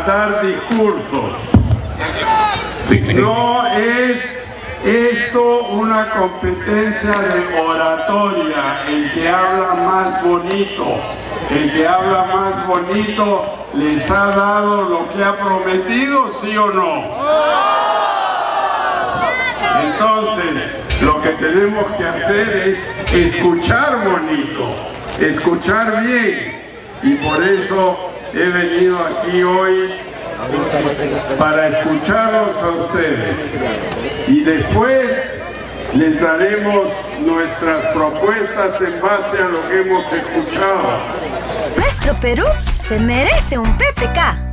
dar discursos. No es esto una competencia de oratoria. El que habla más bonito, ¿les ha dado lo que ha prometido, sí o no? Entonces, lo que tenemos que hacer es escuchar bonito, escuchar bien. Y por eso he venido aquí hoy para escucharlos a ustedes. Y después les daremos nuestras propuestas en base a lo que hemos escuchado. Nuestro Perú se merece un PPK.